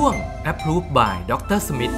วง Approved by Dr. Smith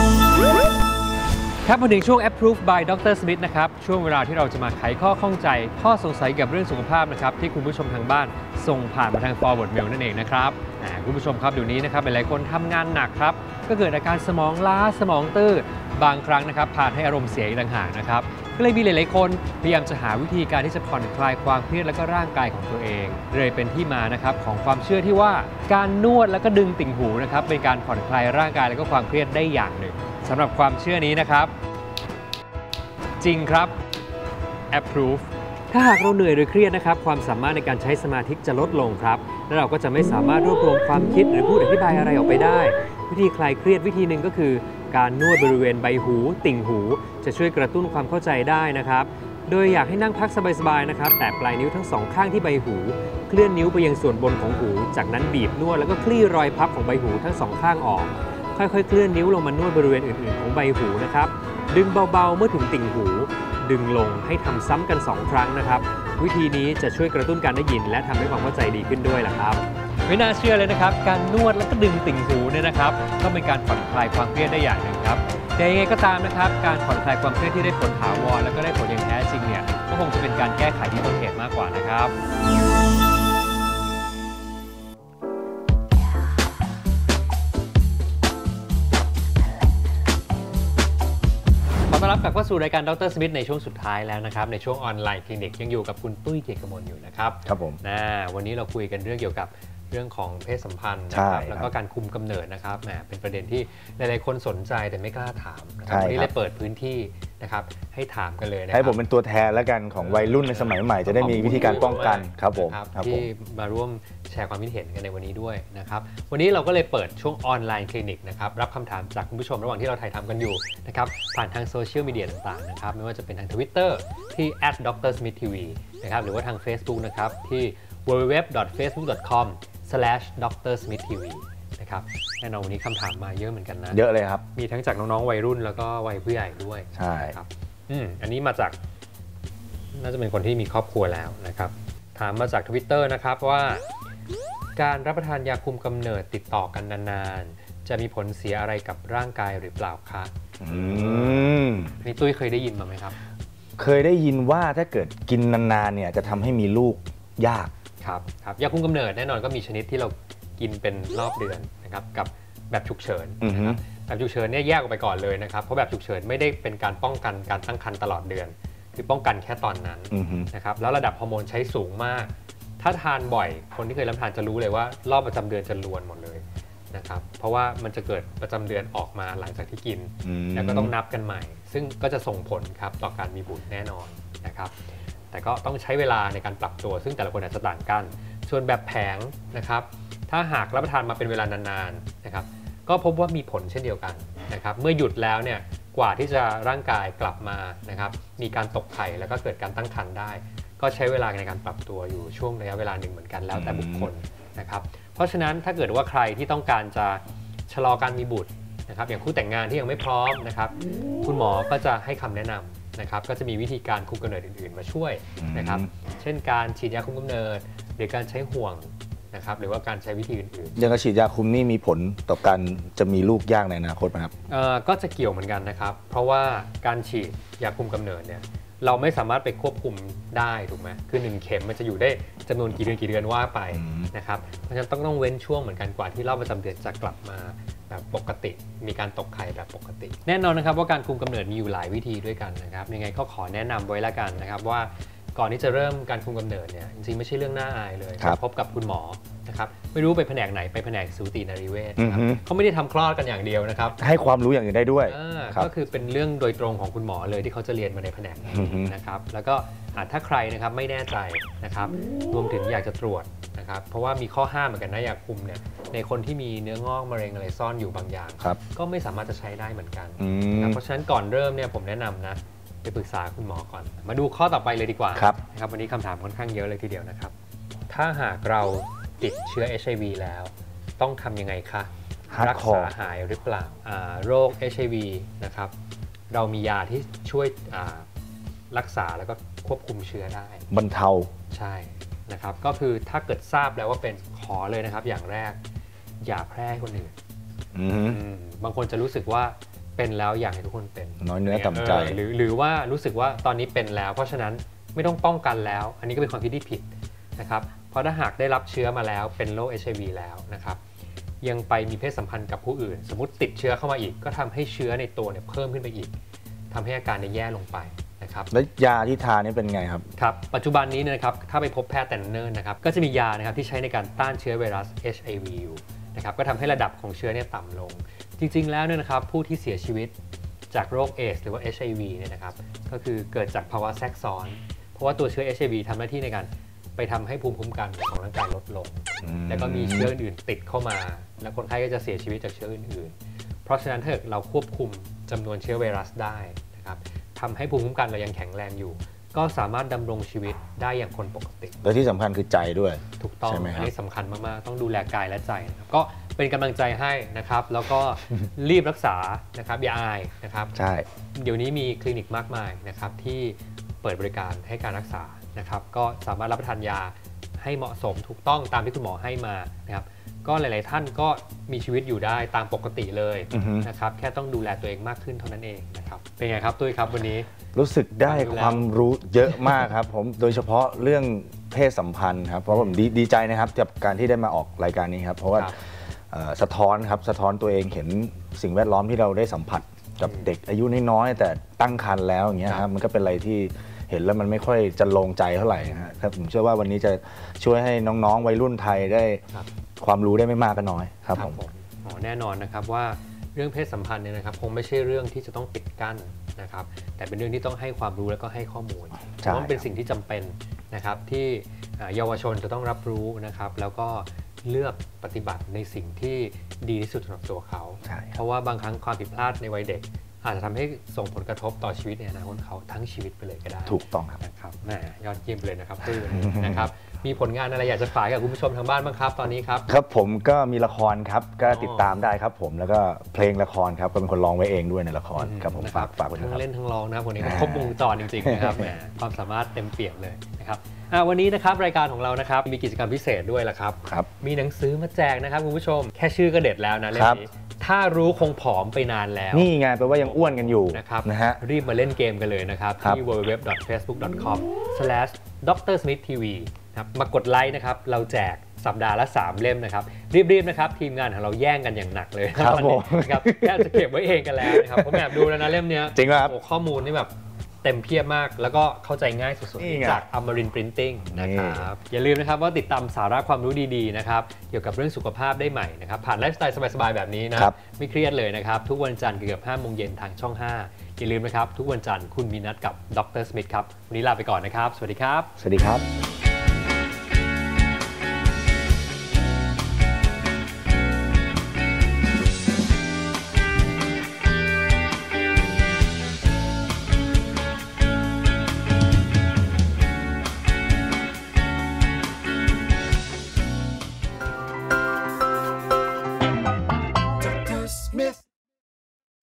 ครับมาถึงช่วง Approved by Dr. Smith นะครับช่วงเวลาที่เราจะมาไขข้อข้องใจข้อสงสัยกับเรื่องสุขภาพนะครับที่คุณผู้ชมทางบ้านส่งผ่านมาทาง forward mail นั่นเองนะครับคุณผู้ชมครับเดี๋ยวนี้นะครับหลายคนทำงานหนักครับก็เกิดอาการสมองล้าสมองตื้อบางครั้งนะครับพาให้อารมณ์เสียอีกต่างหากนะครับก็เลยมีหลายๆคนพยายามจะหาวิธีการที่จะผ่อนคลายความเครียดและก็ร่างกายของตัวเองเลยเป็นที่มานะครับของความเชื่อที่ว่าการนวดและก็ดึงติ่งหูนะครับเป็นการผ่อนคลายร่างกายและก็ความเครียดได้อย่างหนึ่งสำหรับความเชื่อนี้นะครับจริงครับ Approve ถ้าหากเราเหนื่อยหรือเครียดนะครับความสามารถในการใช้สมาธิจะลดลงครับและเราก็จะไม่สามารถรวบรวมความคิดหรือพูดอธิบายอะไรออกไปได้วิธีคลายเครียดวิธีหนึ่งก็คือการนวดบริเวณใบหูติ่งหูจะช่วยกระตุ้นความเข้าใจได้นะครับโดยอยากให้นั่งพักสบายๆนะครับแตะปลายนิ้วทั้งสองข้างที่ใบหูเคลื่อนนิ้วไปยังส่วนบนของหูจากนั้นบีบนวดแล้วก็คลี่รอยพับของใบหูทั้งสองข้างออกค่อยๆเคลื่อนนิ้วลงมานวดบริเวณอื่นๆของใบหูนะครับดึงเบาๆเมื่อถึงติ่งหูดึงลงให้ทำซ้ำกัน2ครั้งนะครับวิธีนี้จะช่วยกระตุ้นการได้ยินและทำให้ความเข้าใจดีขึ้นด้วยล่ะครับไม่น่าเชื่อเลยนะครับการนวดแล้วก็ดึงติ่งหูเนี่ยนะครับก็เป็นการผ่อนคลายความเครียดได้อย่างหนึ่งครับแต่ยังไงก็ตามนะครับการผ่อนคลายความเครียดที่ได้ผลถาวรแล้วก็ได้ผลอย่างแท้จริงเนี่ยก็คงจะเป็นการแก้ไขที่ต้นเหตุมากกว่านะครับต้อนรับกลับเข้าสู่รายการดร.สมิธในช่วงสุดท้ายแล้วนะครับในช่วงออนไลน์คลินิกยังอยู่กับคุณตุ้ยเกียรติกมลอยู่นะครับครับผมวันนี้เราคุยกันเรื่องเกี่ยวกับเรื่องของเพศสัมพันธ์นะครับแล้วก็การคุมกำเนิดนะครับเป็นประเด็นที่หลายๆคนสนใจแต่ไม่กล้าถามนะครับวันนี้เลยเปิดพื้นที่นะครับให้ถามกันเลยนะครับให้ผมเป็นตัวแทนแล้วกันของวัยรุ่นในสมัยใหม่จะได้มีวิธีการป้องกันครับผมที่มาร่วมแชร์ความคิดเห็นกันในวันนี้ด้วยนะครับวันนี้เราก็เลยเปิดช่วงออนไลน์คลินิกนะครับรับคำถามจากคุณผู้ชมระหว่างที่เราถ่ายทำกันอยู่นะครับผ่านทางโซเชียลมีเดียต่างๆนะครับไม่ว่าจะเป็นทาง Twitter ที่ @drsmithtv นะครับหรือว่าทาง Facebook นะครับที่ www.facebook.com/drsmithtv นะครับแน่นอนวันนี้คำถามมาเยอะเหมือนกันนะเยอะเลยครับมีทั้งจากน้องๆวัยรุ่นแล้วก็วัยผู้ใหญ่ด้วยใช่ครับอันนี้มาจากน่าจะเป็นคนที่มีครอบครัวแล้วนะครับถามมาจาก Twitter นะครับว่าการรับประทานยาคุมกำเนิดติดต่อกันนานๆจะมีผลเสียอะไรกับร่างกายหรือเปล่าคะนี่ตุ้ยเคยได้ยินมาไหมครับเคยได้ยินว่าถ้าเกิดกินนานๆเนี่ยจะทำให้มีลูกยากครับยาคุมกำเนิดแน่นอนก็มีชนิดที่เรากินเป็นรอบเดือนนะครับกับแบบฉุกเฉินนะครับแบบฉุกเฉินเนี่ยแยกออกไปก่อนเลยนะครับเพราะแบบฉุกเฉินไม่ได้เป็นการป้องกันการตั้งครรภ์ตลอดเดือนคือป้องกันแค่ตอนนั้นนะครับแล้วระดับฮอร์โมนใช้สูงมากถ้าทานบ่อยคนที่เคยรับประทานจะรู้เลยว่ารอบประจำเดือนจะรวนหมดเลยนะครับเพราะว่ามันจะเกิดประจำเดือนออกมาหลังจากที่กินแล้วก็ต้องนับกันใหม่ซึ่งก็จะส่งผลครับต่อการมีบุตรแน่นอนนะครับแต่ก็ต้องใช้เวลาในการปรับตัวซึ่งแต่ละคนอาจจะต่างกันส่วนแบบแผงนะครับถ้าหากรับประทานมาเป็นเวลานานๆนะครับก็พบว่ามีผลเช่นเดียวกันนะครับเมื่อหยุดแล้วเนี่ยกว่าที่จะร่างกายกลับมานะครับมีการตกไข่แล้วก็เกิดการตั้งครรภ์ได้ก็ใช้เวลาในการปรับตัวอยู่ช่วงระยะเวลาหนึ่งเหมือนกันแล้วแต่บุคคลนะครับเพราะฉะนั้นถ้าเกิดว่าใครที่ต้องการจะชะลอการมีบุตรนะครับอย่างคู่แต่งงานที่ยังไม่พร้อมนะครับคุณหมอก็จะให้คำแนะนำนะครับก็จะมีวิธีการคุมกำเนิดอื่นๆมาช่วยนะครับเช่นการฉีดยาคุมกำเนิดหรือการใช้ห่วงนะครับหรือว่าการใช้วิธีอื่นๆอย่างการฉีดยาคุมนี่มีผลต่อการจะมีลูกยากในอนาคตไหมครับก็จะเกี่ยวเหมือนกันนะครับเพราะว่าการฉีดยาคุมกำเนิดเนี่ยเราไม่สามารถไปควบคุมได้ถูกไหมคือ1เข็มมันจะอยู่ได้จำนวนกี่เดือนว่าไปนะครับเพราะฉะนั้นต้องเว้นช่วงเหมือนกันกว่าที่รอบประจำเดือนจะกลับมาแบบปกติมีการตกไข่แบบปกติแน่นอนนะครับว่าการคุมกำเนิดมีอยู่หลายวิธีด้วยกันนะครับยังไงก็ขอแนะนำไว้ละกันนะครับว่าก่อนที่จะเริ่มการคุมกำเนิดเนี่ยจริงๆไม่ใช่เรื่องน่าอายเลยพบกับคุณหมอนะครับไม่รู้ไปแผนกไหนไปแผนกสูตินรีเวชเขาไม่ได้ทำคลอดกันอย่างเดียวนะครับให้ความรู้อย่างอื่นได้ด้วยก็คือเป็นเรื่องโดยตรงของคุณหมอเลยที่เขาจะเรียนมาในแผนกนี้นะครับแล้วก็ถ้าใครนะครับไม่แน่ใจนะครับรวมถึงอยากจะตรวจนะครับเพราะว่ามีข้อห้ามเหมือนกันนะยาคุมเนี่ยในคนที่มีเนื้องอกมะเร็งอะไรซ่อนอยู่บางอย่างก็ไม่สามารถจะใช้ได้เหมือนกันเพราะฉะนั้นก่อนเริ่มเนี่ยผมแนะนำนะไปปรึกษาคุณหมอก่อนมาดูข้อต่อไปเลยดีกว่านะครับวันนี้คำถามค่อนข้างเยอะเลยทีเดียวนะครับถ้าหากเราติดเชื้อ HIV แล้วต้องทำยังไงคะรักษาหายหรือเปล่าโรค HIV นะครับเรามียาที่ช่วยรักษาแล้วก็ควบคุมเชื้อได้บรรเทาใช่นะครับก็คือถ้าเกิดทราบแล้วว่าเป็นขอเลยนะครับอย่างแรกอย่าแพร่ให้คนอื่นบางคนจะรู้สึกว่าเป็นแล้วอยากให้ทุกคนเป็นน้อยเนื้อต่ำใจหรือว่ารู้สึกว่าตอนนี้เป็นแล้วเพราะฉะนั้นไม่ต้องป้องกันแล้วอันนี้ก็เป็นความคิดที่ผิดนะครับเพราะถ้าหากได้รับเชื้อมาแล้วเป็นโรค HIV แล้วนะครับยังไปมีเพศสัมพันธ์กับผู้อื่นสมมติติดเชื้อเข้ามาอีกก็ทำให้เชื้อในตัวเนี่ยเพิ่มขึ้นไปอีกทำให้อาการแย่ลงไปนะครับแล้วยาที่ทานนี่เป็นไงครับครับปัจจุบันนี้นะครับถ้าไปพบแพทย์แต่เนิ่นๆนะครับก็จะมียานะครับที่ใช้ในการต้านเชื้อไวรัส HIV อยู่นะครับก็ทำให้ระดับของเชื้อเนี่ยต่ำลงจริงๆแล้วเนี่ยนะครับผู้ที่เสียชีวิตจากโรคเอดส์หรือว่า HIV เนี่ยนะครับก็คือเกิดจากภาวะแทรกซ้อนเพราะว่าตัวเชื้อ HIV ทำหน้าที่ในการไปทำให้ภูมิคุ้มกันของร่างกายลดลงแล้วก็มีเชื้ออื่นติดเข้ามาแล้วคนไข้ก็จะเสียชีวิตจากเชื้ออื่นๆเพราะฉะนั้นถ้าเราควบคุมจำนวนเชื้อไวรัสได้นะครับทำให้ภูมิคุ้มกันเรายังแข็งแรงอยู่ก็สามารถดำรงชีวิตได้อย่างคนปกติและที่สำคัญคือใจด้วยถูกต้องอันนี้สำคัญมากๆต้องดูแลกายและใจนะครับก็เป็นกำลังใจให้นะครับแล้วก็รีบรักษานะครับอย่าอายนะครับใช่เดี๋ยวนี้มีคลินิกมากมายนะครับที่เปิดบริการให้การรักษานะครับก็สามารถรับประทานยาให้เหมาะสมถูกต้องตามที่คุณหมอให้มานะครับก็หลายๆท่านก็มีชีวิตอยู่ได้ตามปกติเลยนะครับแค่ต้องดูแลตัวเองมากขึ้นเท่านั้นเองนะครับเป็นไงครับตุ้ยครับวันนี้รู้สึกได้ความรู้เยอะมากครับผมโดยเฉพาะเรื่องเพศสัมพันธ์ครับเพราะผมดีใจนะครับกับการที่ได้มาออกรายการนี้ครับเพราะว่าสะท้อนตัวเองเห็นสิ่งแวดล้อมที่เราได้สัมผัสกับเด็กอายุน้อยๆแต่ตั้งครรภ์แล้วอย่างเงี้ยครับมันก็เป็นอะไรที่เห็นแล้วมันไม่ค่อยจะลงใจเท่าไหร่นะครับผมเชื่อว่าวันนี้จะช่วยให้น้องๆวัยรุ่นไทยได้ความรู้ได้ไม่มากก็น้อยครับผมแน่นอนนะครับว่าเรื่องเพศสัมพันธ์เนี่ยนะครับคงไม่ใช่เรื่องที่จะต้องปิดกั้นนะครับแต่เป็นเรื่องที่ต้องให้ความรู้แล้วก็ให้ข้อมูลเพราะมันเป็นสิ่งที่จำเป็นนะครับที่เยาวชนจะต้องรับรู้นะครับแล้วก็เลือกปฏิบัติในสิ่งที่ดีที่สุดสำหรับตัวเขาเพราะว่าบางครั้งความผิดพลาดในวัยเด็กอาจจะทำให้ส่งผลกระทบต่อชีวิตในอนาคตเขาทั้งชีวิตไปเลยก็ได้ถูกต้องครับนะครับแหมยอดเยี่ยมเลยนะครับตื้อนะครับมีผลงานอะไรอยากจะฝากกับคุณผู้ชมทางบ้านบ้างครับตอนนี้ครับครับผมก็มีละครครับก็ติดตามได้ครับผมแล้วก็เพลงละครครับก็เป็นคนร้องไว้เองด้วยในละครครับผมฝากไว้ทั้งเล่นทั้งร้องนะคนนี้ครบวงจรจริงๆนะครับแหมความสามารถเต็มเปี่ยมเลยนะครับวันนี้นะครับรายการของเรานะครับมีกิจกรรมพิเศษด้วยละครับมีหนังสือมาแจกนะครับคุณผู้ชมแค่ชื่อก็เด็ดแล้วนะเล่มนี้ถ้ารู้คงผอมไปนานแล้วนี่ไงแปลว่ายังอ้วนกันอยู่นะครับรีบมาเล่นเกมกันเลยนะครับที่ www.facebook.com/drsmithtv ครับมากดไลค์นะครับเราแจกสัปดาห์ละ3เล่มนะครับรีบๆนะครับทีมงานของเราแย่งกันอย่างหนักเลยครับผมครับแค่จะเก็บไว้เองกันแล้วนะครับผมแอบดูแล้วนะเล่มนี้จริงครับข้อมูลนี่แบบเต็มเพียบมากแล้วก็เข้าใจง่ายสุดๆจากAmarin Printing นะครับอย่าลืมนะครับว่าติดตามสาระความรู้ดีๆนะครับเกี่ยวกับเรื่องสุขภาพได้ใหม่นะครับผ่านไลฟ์สไตล์สบายๆแบบนี้นะไม่เครียดเลยนะครับทุกวันจันทร์เกือบ 5 โมงเย็นทางช่อง 5อย่าลืมนะครับทุกวันจันทร์คุณมีนัดกับดร.สมิธครับวันนี้ลาไปก่อนนะครับสวัสดีครับสวัสดีครับ